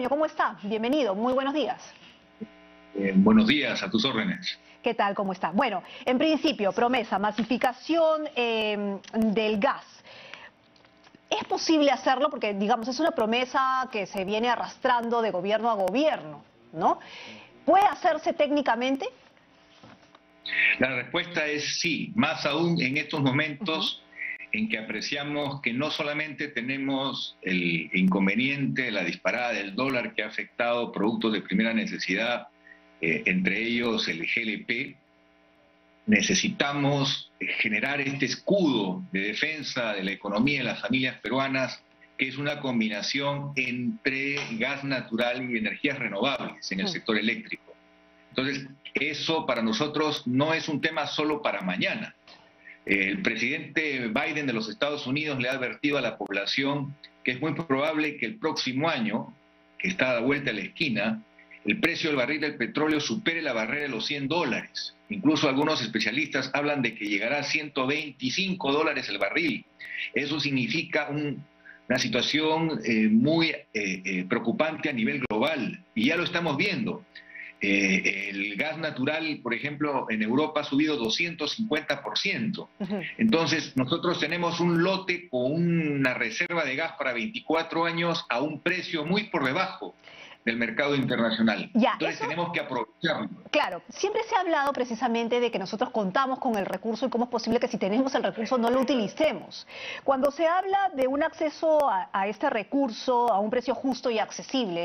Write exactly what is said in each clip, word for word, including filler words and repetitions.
Gamio, ¿cómo está? Bienvenido, muy buenos días. Eh, buenos días, a tus órdenes. ¿Qué tal? ¿Cómo está? Bueno, en principio, promesa, masificación eh, del gas. ¿Es posible hacerlo? Porque, digamos, es una promesa que se viene arrastrando de gobierno a gobierno, ¿no? ¿Puede hacerse técnicamente? La respuesta es sí, más aún en estos momentos uh-huh. en que apreciamos que no solamente tenemos el inconveniente, la disparada del dólar que ha afectado productos de primera necesidad, eh, entre ellos el G L P, necesitamos generar este escudo de defensa de la economía de las familias peruanas, que es una combinación entre gas natural y energías renovables en el sector eléctrico. Entonces, eso para nosotros no es un tema solo para mañana. El presidente Biden de los Estados Unidos le ha advertido a la población que es muy probable que el próximo año, que está a la vuelta de la esquina, el precio del barril del petróleo supere la barrera de los cien dólares. Incluso algunos especialistas hablan de que llegará a ciento veinticinco dólares el barril. Eso significa un, una situación eh, muy eh, eh, preocupante a nivel global, y ya lo estamos viendo. Eh, el gas natural, por ejemplo, en Europa ha subido doscientos cincuenta por ciento. Uh-huh. Entonces, nosotros tenemos un lote con una reserva de gas para veinticuatro años a un precio muy por debajo del mercado internacional. Ya, Entonces eso, tenemos que aprovecharlo. Claro, siempre se ha hablado precisamente de que nosotros contamos con el recurso y cómo es posible que si tenemos el recurso no lo utilicemos. Cuando se habla de un acceso a, a este recurso a un precio justo y accesible,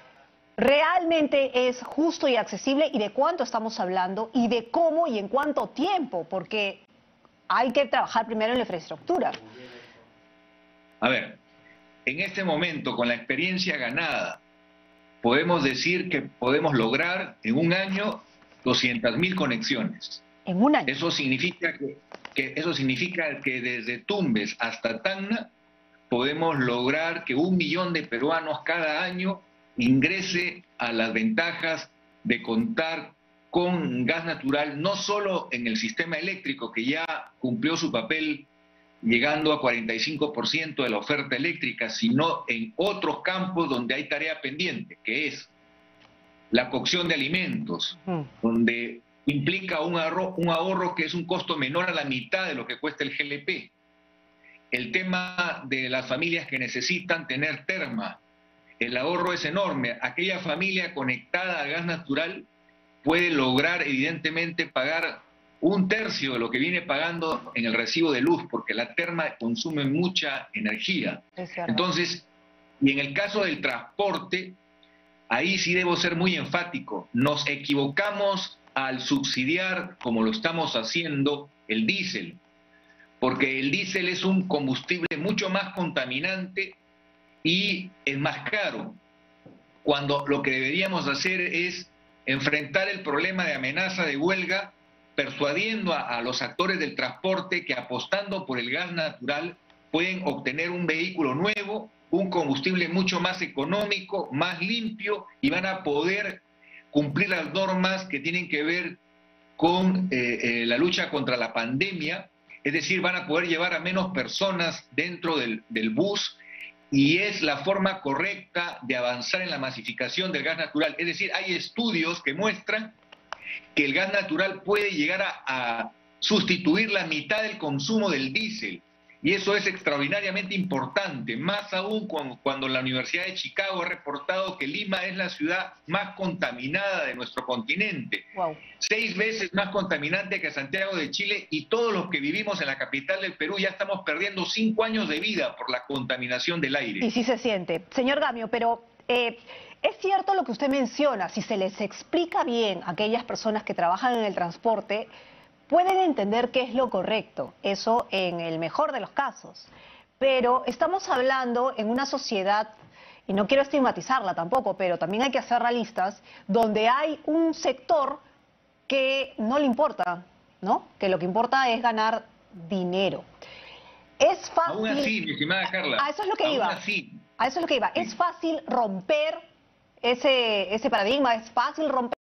¿realmente es justo y accesible? ¿Y de cuánto estamos hablando? ¿Y de cómo y en cuánto tiempo? Porque hay que trabajar primero en la infraestructura. A ver, en este momento, con la experiencia ganada, podemos decir que podemos lograr en un año doscientas mil conexiones. ¿En un año? Eso significa que, que, eso significa que desde Tumbes hasta Tacna podemos lograr que un millón de peruanos cada año ingrese a las ventajas de contar con gas natural, no solo en el sistema eléctrico, que ya cumplió su papel llegando a cuarenta y cinco por ciento de la oferta eléctrica, sino en otros campos donde hay tarea pendiente, que es la cocción de alimentos, uh-huh. donde implica un ahorro, un ahorro que es un costo menor a la mitad de lo que cuesta el G L P. El tema de las familias que necesitan tener terma, el ahorro es enorme. Aquella familia conectada a gas natural puede lograr evidentemente pagar un tercio de lo que viene pagando en el recibo de luz, porque la terma consume mucha energía. Entonces, y en el caso del transporte, ahí sí debo ser muy enfático. Nos equivocamos al subsidiar, como lo estamos haciendo, el diésel, porque el diésel es un combustible mucho más contaminante y es más caro, cuando lo que deberíamos hacer es enfrentar el problema de amenaza de huelga, persuadiendo a, a los actores del transporte que apostando por el gas natural pueden obtener un vehículo nuevo, un combustible mucho más económico, más limpio, y van a poder cumplir las normas que tienen que ver con eh, eh, la lucha contra la pandemia. Es decir, van a poder llevar a menos personas dentro del, del bus, y es la forma correcta de avanzar en la masificación del gas natural. Es decir, hay estudios que muestran que el gas natural puede llegar a, a sustituir la mitad del consumo del diésel, y eso es extraordinariamente importante, más aún cuando, cuando la Universidad de Chicago ha reportado que Lima es la ciudad más contaminada de nuestro continente. Wow. Seis veces más contaminante que Santiago de Chile, y todos los que vivimos en la capital del Perú ya estamos perdiendo cinco años de vida por la contaminación del aire. Y sí se siente. Señor Gamio, pero eh, es cierto lo que usted menciona, si se les explica bien a aquellas personas que trabajan en el transporte, pueden entender qué es lo correcto, eso en el mejor de los casos. Pero estamos hablando en una sociedad, y no quiero estigmatizarla tampoco, pero también hay que ser realistas, donde hay un sector que no le importa, ¿no? Que lo que importa es ganar dinero. Es fácil... Aún así, mi estimada Carla. A eso es lo que aún iba. Así. A eso es lo que iba. Sí. Es fácil romper ese, ese paradigma, es fácil romper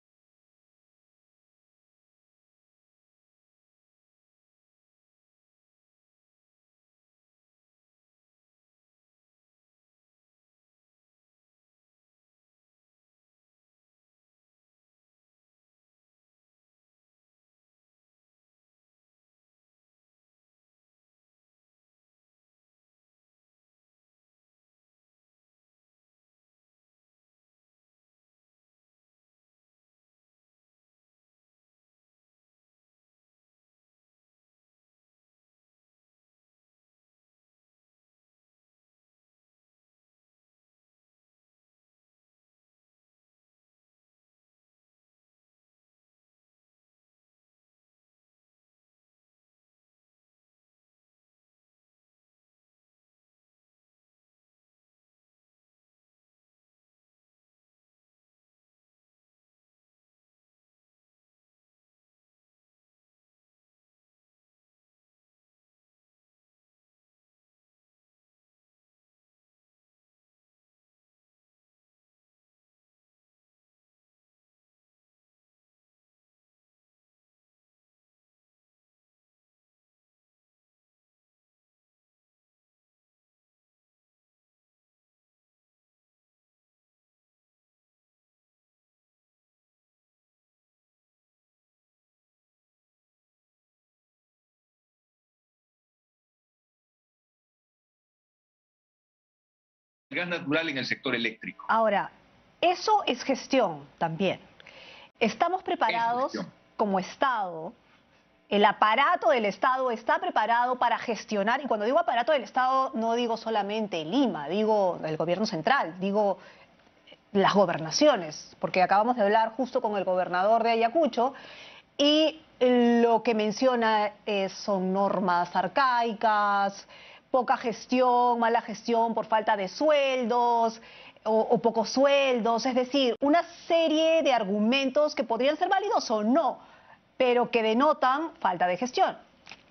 gas natural en el sector eléctrico. Ahora, eso es gestión también. ¿Estamos Es preparados gestión. como Estado? ¿El aparato del Estado está preparado para gestionar? Y cuando digo aparato del Estado, no digo solamente Lima, digo el gobierno central, digo las gobernaciones, porque acabamos de hablar justo con el gobernador de Ayacucho y lo que menciona es, son normas arcaicas, poca gestión, mala gestión por falta de sueldos o, o pocos sueldos, es decir, una serie de argumentos que podrían ser válidos o no, pero que denotan falta de gestión.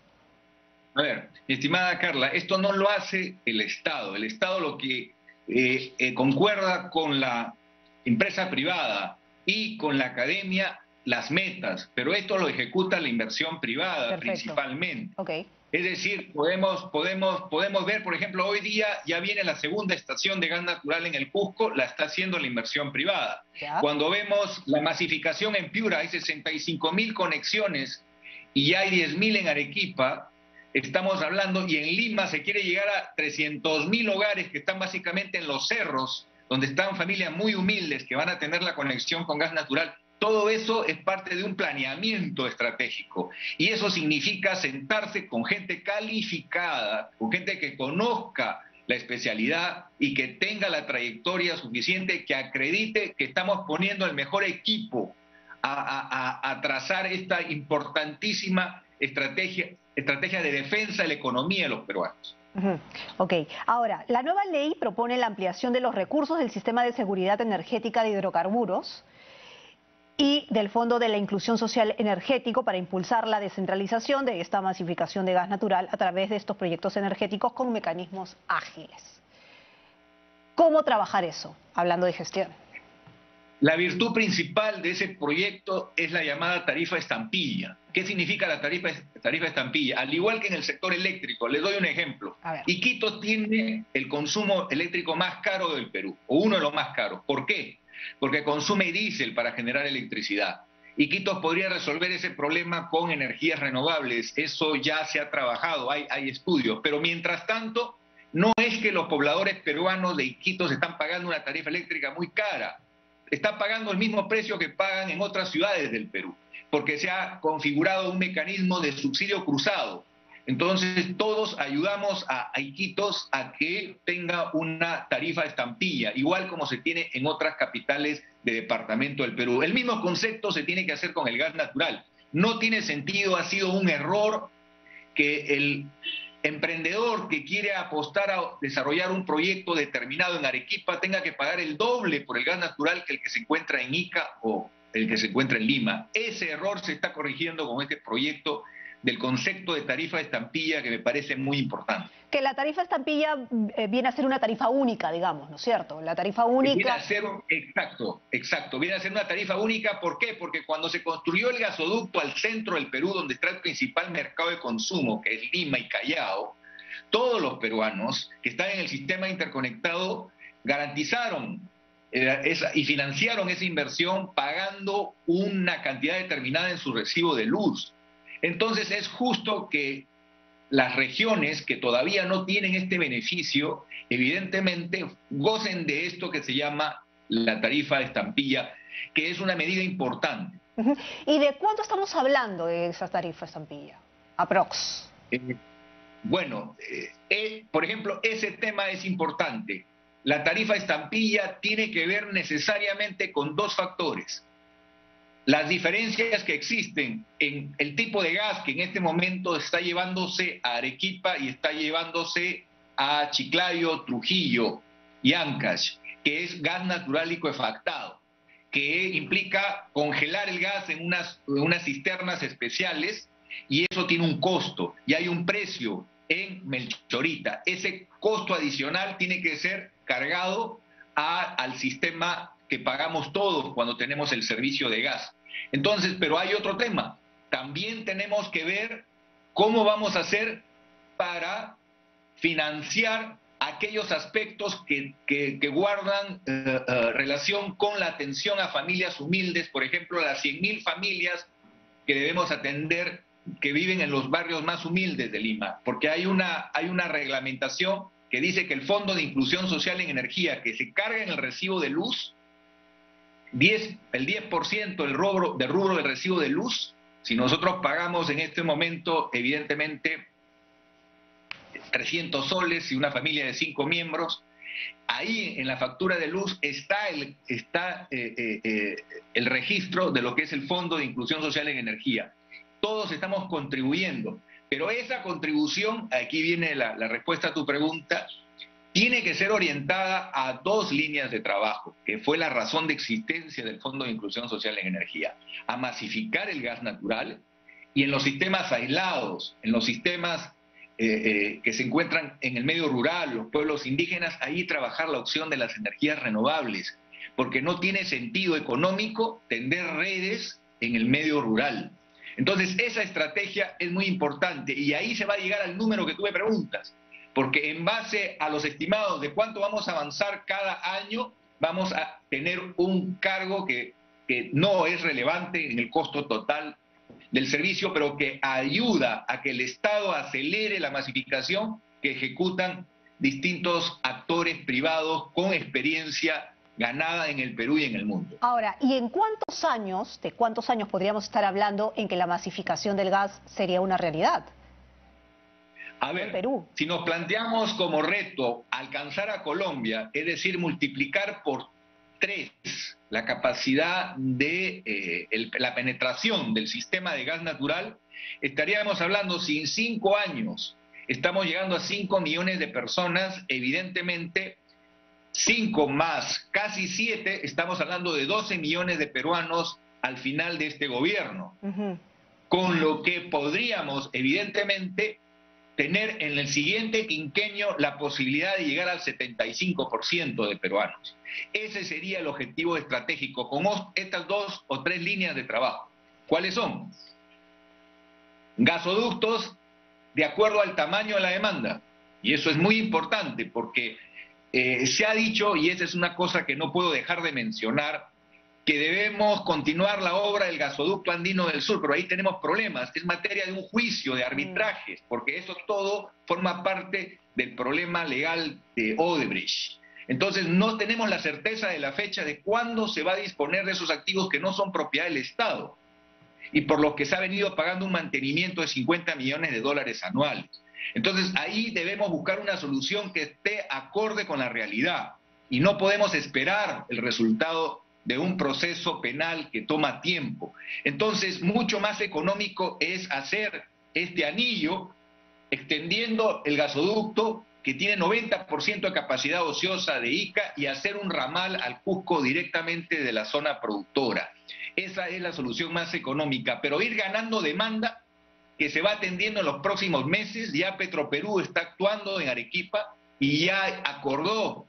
A ver, mi estimada Carla, esto no lo hace el Estado. El Estado lo que eh, eh, concuerda con la empresa privada y con la academia las metas, pero esto lo ejecuta la inversión privada. Perfecto. Principalmente. Okay. Es decir, podemos, podemos, podemos ver, por ejemplo, hoy día ya viene la segunda estación de gas natural en el Cusco, la está haciendo la inversión privada. ¿Ya? Cuando vemos la masificación en Piura, hay sesenta y cinco mil conexiones y ya hay diez mil en Arequipa, estamos hablando, y en Lima se quiere llegar a trescientos mil hogares que están básicamente en los cerros, donde están familias muy humildes que van a tener la conexión con gas natural. Todo eso es parte de un planeamiento estratégico y eso significa sentarse con gente calificada, con gente que conozca la especialidad y que tenga la trayectoria suficiente, que acredite que estamos poniendo el mejor equipo a, a, a trazar esta importantísima estrategia, estrategia de defensa de la economía de los peruanos. Uh-huh. Ok, ahora, la nueva ley propone la ampliación de los recursos del sistema de seguridad energética de hidrocarburos y del Fondo de la Inclusión Social Energético para impulsar la descentralización de esta masificación de gas natural a través de estos proyectos energéticos con mecanismos ágiles. ¿Cómo trabajar eso, hablando de gestión? La virtud principal de ese proyecto es la llamada tarifa estampilla. ¿Qué significa la tarifa, tarifa estampilla? Al igual que en el sector eléctrico, les doy un ejemplo. Iquitos tiene el consumo eléctrico más caro del Perú, o uno de los más caros. ¿Por qué? Porque consume diésel para generar electricidad. Iquitos podría resolver ese problema con energías renovables, eso ya se ha trabajado, hay, hay estudios, pero mientras tanto, no es que los pobladores peruanos de Iquitos están pagando una tarifa eléctrica muy cara, están pagando el mismo precio que pagan en otras ciudades del Perú, porque se ha configurado un mecanismo de subsidio cruzado. Entonces todos ayudamos a, a Iquitos a que tenga una tarifa estampilla, igual como se tiene en otras capitales de departamento del Perú. El mismo concepto se tiene que hacer con el gas natural. No tiene sentido, ha sido un error que el emprendedor que quiere apostar a desarrollar un proyecto determinado en Arequipa tenga que pagar el doble por el gas natural que el que se encuentra en Ica o el que se encuentra en Lima. Ese error se está corrigiendo con este proyecto del concepto de tarifa estampilla, que me parece muy importante. Que la tarifa estampilla eh, viene a ser una tarifa única, digamos, ¿no es cierto? La tarifa única... Viene a ser, exacto, exacto, viene a ser una tarifa única, ¿por qué? Porque cuando se construyó el gasoducto al centro del Perú, donde está el principal mercado de consumo, que es Lima y Callao, todos los peruanos que están en el sistema interconectado garantizaron eh, esa, y financiaron esa inversión pagando una cantidad determinada en su recibo de luz. Entonces es justo que las regiones que todavía no tienen este beneficio, evidentemente gocen de esto que se llama la tarifa estampilla, que es una medida importante. Uh-huh. ¿Y de cuánto estamos hablando de esa tarifa estampilla? Aprox. Eh, bueno, eh, eh, por ejemplo, ese tema es importante. La tarifa estampilla tiene que ver necesariamente con dos factores. Las diferencias que existen en el tipo de gas que en este momento está llevándose a Arequipa y está llevándose a Chiclayo, Trujillo y Ancash, que es gas natural licuefactado, que implica congelar el gas en unas, unas cisternas especiales y eso tiene un costo y hay un precio en Melchorita. Ese costo adicional tiene que ser cargado a, al sistema que pagamos todos cuando tenemos el servicio de gas. Entonces, pero hay otro tema. También tenemos que ver cómo vamos a hacer para financiar aquellos aspectos que, que, que guardan eh, eh, relación con la atención a familias humildes, por ejemplo, las cien mil familias que debemos atender que viven en los barrios más humildes de Lima, porque hay una, hay una reglamentación que dice que el Fondo de Inclusión Social en Energía, que se carga en el recibo de luz, diez, el diez por ciento del rubro, del rubro del recibo de luz, si nosotros pagamos en este momento, evidentemente, trescientos soles y una familia de cinco miembros, ahí en la factura de luz está el, está, eh, eh, eh, el registro de lo que es el Fondo de Inclusión Social en Energía. Todos estamos contribuyendo, pero esa contribución, aquí viene la, la respuesta a tu pregunta, tiene que ser orientada a dos líneas de trabajo, que fue la razón de existencia del Fondo de Inclusión Social en Energía: a masificar el gas natural, y en los sistemas aislados, en los sistemas eh, eh, que se encuentran en el medio rural, los pueblos indígenas, ahí trabajar la opción de las energías renovables, porque no tiene sentido económico tender redes en el medio rural. Entonces, esa estrategia es muy importante, y ahí se va a llegar al número que tú me preguntas, porque en base a los estimados de cuánto vamos a avanzar cada año, vamos a tener un cargo que, que no es relevante en el costo total del servicio, pero que ayuda a que el Estado acelere la masificación que ejecutan distintos actores privados con experiencia ganada en el Perú y en el mundo. Ahora, ¿y en cuántos años, de cuántos años podríamos estar hablando en que la masificación del gas sería una realidad? A ver, Perú. Si nos planteamos como reto alcanzar a Colombia, es decir, multiplicar por tres la capacidad de eh, el, la penetración del sistema de gas natural, estaríamos hablando, si en cinco años estamos llegando a cinco millones de personas, evidentemente cinco más casi siete, estamos hablando de doce millones de peruanos al final de este gobierno, uh-huh. Con lo que podríamos, evidentemente, tener en el siguiente quinquenio la posibilidad de llegar al setenta y cinco por ciento de peruanos. Ese sería el objetivo estratégico, con estas dos o tres líneas de trabajo. ¿Cuáles son? Gasoductos de acuerdo al tamaño de la demanda. Y eso es muy importante porque eh, se ha dicho, y esa es una cosa que no puedo dejar de mencionar, que debemos continuar la obra del gasoducto andino del sur, pero ahí tenemos problemas. Es materia de un juicio, de arbitrajes, porque eso todo forma parte del problema legal de Odebrecht. Entonces no tenemos la certeza de la fecha de cuándo se va a disponer de esos activos que no son propiedad del Estado y por los que se ha venido pagando un mantenimiento de cincuenta millones de dólares anuales. Entonces ahí debemos buscar una solución que esté acorde con la realidad y no podemos esperar el resultado de un proceso penal que toma tiempo. Entonces, mucho más económico es hacer este anillo extendiendo el gasoducto que tiene noventa por ciento de capacidad ociosa de Ica y hacer un ramal al Cusco directamente de la zona productora. Esa es la solución más económica, pero ir ganando demanda que se va atendiendo en los próximos meses. Ya Petroperú está actuando en Arequipa y ya acordó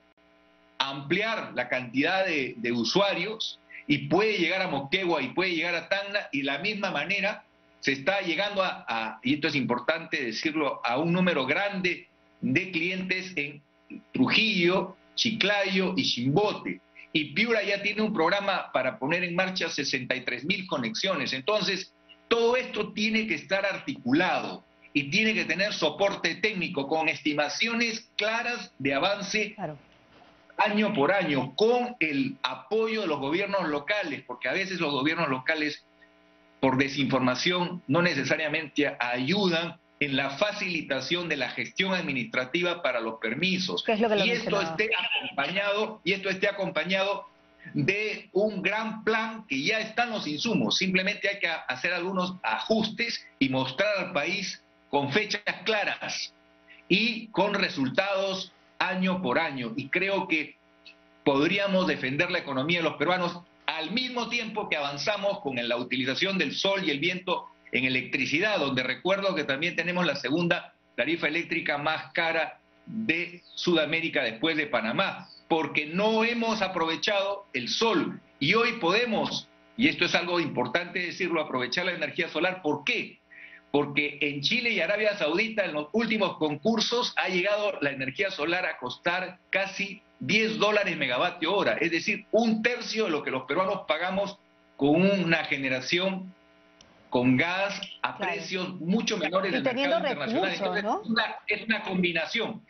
ampliar la cantidad de, de usuarios y puede llegar a Moquegua y puede llegar a Tacna, y de la misma manera se está llegando a, a, y esto es importante decirlo, a un número grande de clientes en Trujillo, Chiclayo y Chimbote. Y Piura ya tiene un programa para poner en marcha sesenta y tres mil conexiones. Entonces, todo esto tiene que estar articulado y tiene que tener soporte técnico con estimaciones claras de avance. Claro. Año por año, con el apoyo de los gobiernos locales, porque a veces los gobiernos locales, por desinformación, no necesariamente ayudan en la facilitación de la gestión administrativa para los permisos. ¿Qué es lo que y esto esté acompañado, y esto esté acompañado de un gran plan que ya están los insumos. Simplemente hay que hacer algunos ajustes y mostrar al país con fechas claras y con resultados año por año, y creo que podríamos defender la economía de los peruanos al mismo tiempo que avanzamos con la utilización del sol y el viento en electricidad, donde recuerdo que también tenemos la segunda tarifa eléctrica más cara de Sudamérica después de Panamá, porque no hemos aprovechado el sol, y hoy podemos, y esto es algo importante decirlo, aprovechar la energía solar. ¿Por qué? Porque en Chile y Arabia Saudita, en los últimos concursos, ha llegado la energía solar a costar casi diez dólares megavatio hora, es decir, un tercio de lo que los peruanos pagamos con una generación con gas a claro. precios mucho menores del mercado internacional. Entonces, ¿no? es, una, es una combinación.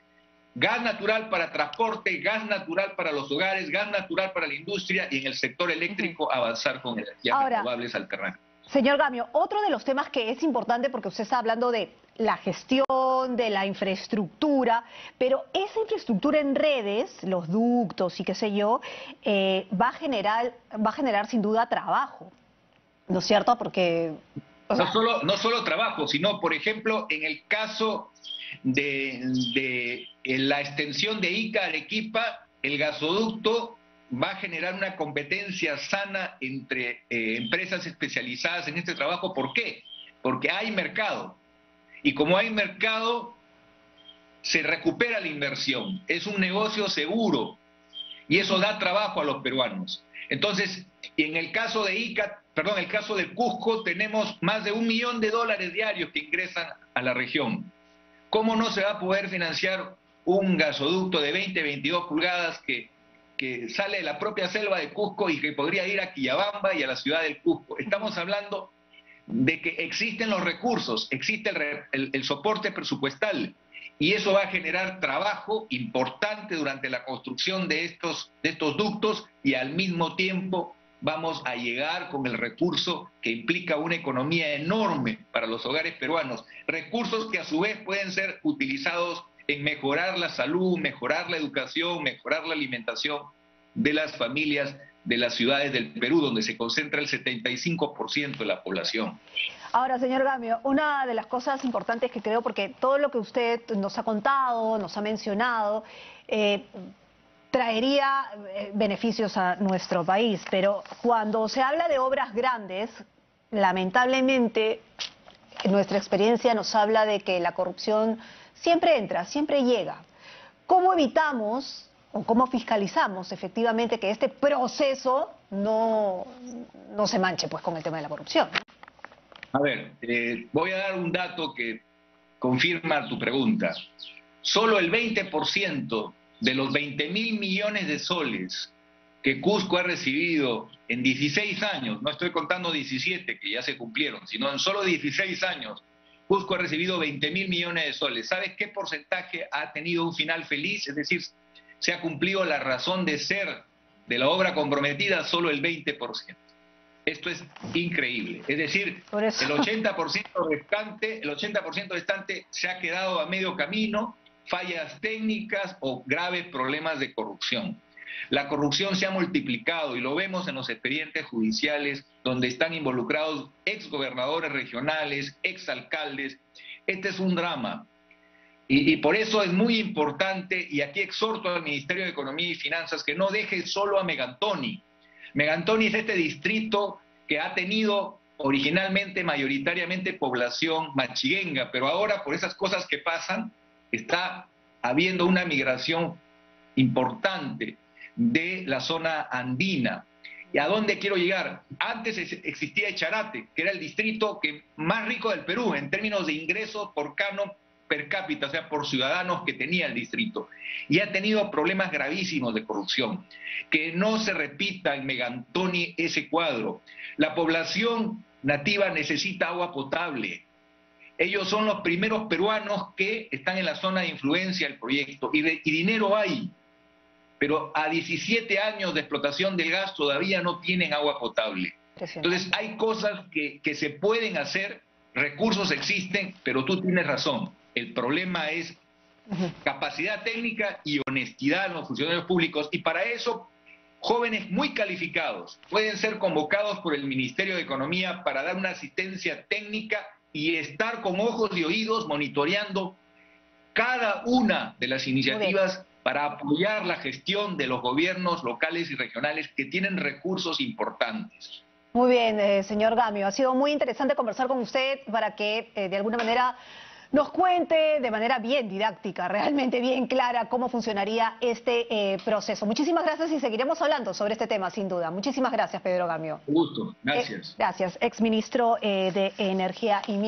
gas natural para transporte, gas natural para los hogares, gas natural para la industria y en el sector eléctrico avanzar con energías Ahora, renovables alternativas. Señor Gamio, otro de los temas que es importante porque usted está hablando de la gestión, de la infraestructura, pero esa infraestructura en redes, los ductos y qué sé yo, eh, va a generar, va a generar sin duda trabajo, ¿no es cierto? Porque... O sea, no, solo, no solo trabajo, sino, por ejemplo, en el caso de, de la extensión de Ica a Arequipa, el gasoducto va a generar una competencia sana entre eh, empresas especializadas en este trabajo. ¿Por qué? Porque hay mercado. Y como hay mercado, se recupera la inversión. Es un negocio seguro. Y eso da trabajo a los peruanos. Entonces, en el caso de Ica, perdón, en el caso del Cusco, tenemos más de un millón de dólares diarios que ingresan a la región. ¿Cómo no se va a poder financiar un gasoducto de veinte, veintidós pulgadas que que sale de la propia selva de Cusco y que podría ir a Quillabamba y a la ciudad del Cusco? Estamos hablando de que existen los recursos, existe el, el, el soporte presupuestal, y eso va a generar trabajo importante durante la construcción de estos, de estos ductos, y al mismo tiempo vamos a llegar con el recurso que implica una economía enorme para los hogares peruanos, recursos que a su vez pueden ser utilizados en mejorar la salud, mejorar la educación, mejorar la alimentación de las familias de las ciudades del Perú, donde se concentra el setenta y cinco por ciento de la población. Ahora, señor Gamio, una de las cosas importantes que creo, porque todo lo que usted nos ha contado, nos ha mencionado, eh, traería beneficios a nuestro país, pero cuando se habla de obras grandes, lamentablemente nuestra experiencia nos habla de que la corrupción siempre entra, siempre llega. ¿Cómo evitamos o cómo fiscalizamos efectivamente que este proceso no, no se manche pues con el tema de la corrupción? A ver, eh, voy a dar un dato que confirma tu pregunta. Solo el veinte por ciento de los veinte mil millones de soles que Cusco ha recibido en dieciséis años, no estoy contando diecisiete que ya se cumplieron, sino en solo dieciséis años, Cusco ha recibido veinte mil millones de soles. ¿Sabes qué porcentaje ha tenido un final feliz? Es decir, se ha cumplido la razón de ser de la obra comprometida solo el veinte por ciento. Esto es increíble. Es decir, el ochenta por ciento restante, el ochenta por ciento restante se ha quedado a medio camino, fallas técnicas o graves problemas de corrupción. La corrupción se ha multiplicado y lo vemos en los expedientes judiciales donde están involucrados exgobernadores regionales, exalcaldes. Este es un drama. Y, y por eso es muy importante, y aquí exhorto al Ministerio de Economía y Finanzas que no deje solo a Megantoni. Megantoni es este distrito que ha tenido originalmente, mayoritariamente, población machiguenga, pero ahora por esas cosas que pasan, está habiendo una migración importante de la zona andina. ¿Y a dónde quiero llegar? Antes existía Echarate, que era el distrito que más rico del Perú en términos de ingresos por canon per cápita, o sea, por ciudadanos que tenía el distrito. Y ha tenido problemas gravísimos de corrupción. Que no se repita en Megantoni ese cuadro. La población nativa necesita agua potable. Ellos son los primeros peruanos que están en la zona de influencia del proyecto. Y, de, y dinero hay. Pero a diecisiete años de explotación del gas todavía no tienen agua potable. Entonces hay cosas que, que se pueden hacer, recursos existen, pero tú tienes razón. El problema es capacidad técnica y honestidad en los funcionarios públicos, y para eso jóvenes muy calificados pueden ser convocados por el Ministerio de Economía para dar una asistencia técnica y estar con ojos y oídos monitoreando cada una de las iniciativas para apoyar la gestión de los gobiernos locales y regionales que tienen recursos importantes. Muy bien, eh, señor Gamio, ha sido muy interesante conversar con usted para que eh, de alguna manera nos cuente de manera bien didáctica, realmente bien clara, cómo funcionaría este eh, proceso. Muchísimas gracias y seguiremos hablando sobre este tema, sin duda. Muchísimas gracias, Pedro Gamio. Un gusto, gracias. Eh, gracias, exministro eh, de Energía y Minería.